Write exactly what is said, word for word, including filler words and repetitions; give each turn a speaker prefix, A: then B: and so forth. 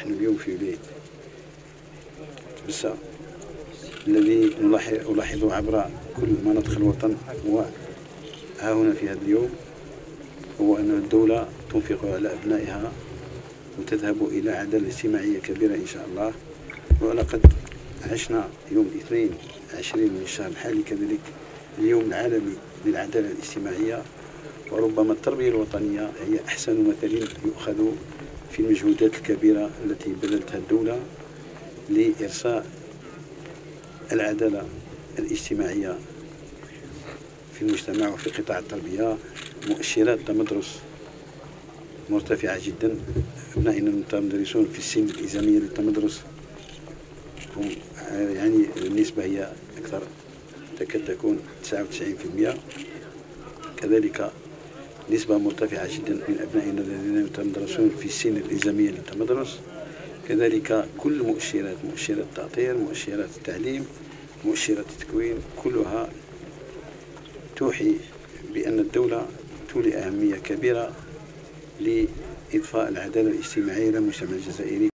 A: نحن اليوم في ولاية تبسة، الذي نلاحظه عبر كل مناطق الوطن وها هنا في هذا اليوم هو أن الدولة تنفق على أبنائها وتذهب إلى عدالة اجتماعية كبيرة إن شاء الله. ولقد عشنا يوم اثنين وعشرين من الشهر الحالي كذلك اليوم العالمي للعدالة الاجتماعية، وربما التربية الوطنية هي أحسن مثل يؤخذ في المجهودات الكبيرة التي بذلتها الدولة لإرساء العدالة الاجتماعية في المجتمع وفي قطاع التربية. مؤشرات التمدرس مرتفعة جدا، أبنائنا المتمدرسون في السن الإلزامية للتمدرس هم يعني النسبة هي أكثر، تكاد تكون تسعة وتسعين بالمئة. كذلك نسبة مرتفعة جدا من أبنائنا الذين يتمدرسون في السن الإلزامية للتمدرس. كذلك كل مؤشرات مؤشرات التأطير، مؤشرات التعليم، مؤشرات التكوين، كلها توحي بأن الدولة تولي أهمية كبيرة لإضفاء العدالة الاجتماعية للمجتمع الجزائري.